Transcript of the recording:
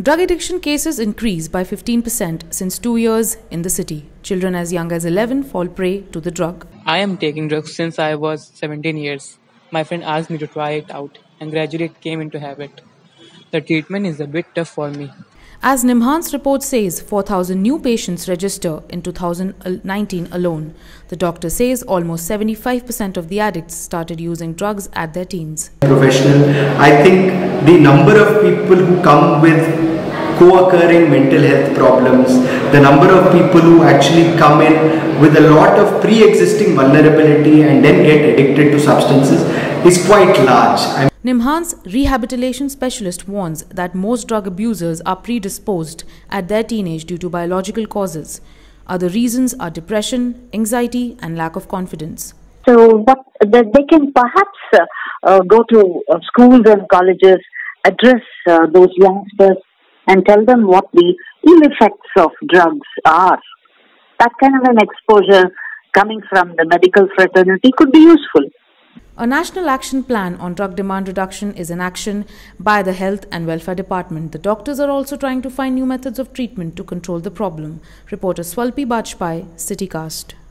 Drug addiction cases increased by 15% since 2 years in the city. Children as young as 11 fall prey to the drug. I am taking drugs since I was 17 years. My friend asked me to try it out and gradually it came into habit. The treatment is a bit tough for me. As NIMHANS report says, 4,000 new patients register in 2019 alone. The doctor says almost 75% of the addicts started using drugs at their teens. Professional, I think the number of people who come with co-occurring mental health problems, the number of people who actually come in with a lot of pre-existing vulnerability and then get addicted to substances is quite large. NIMHANS rehabilitation specialist warns that most drug abusers are predisposed at their teenage due to biological causes. Other reasons are depression, anxiety and lack of confidence. So they can perhaps go to schools and colleges, address those youngsters and tell them what the ill effects of drugs are. That kind of an exposure coming from the medical fraternity could be useful. A national action plan on drug demand reduction is in action by the Health and Welfare Department. The doctors are also trying to find new methods of treatment to control the problem. Reporter Swalpi Bajpai, CityCast.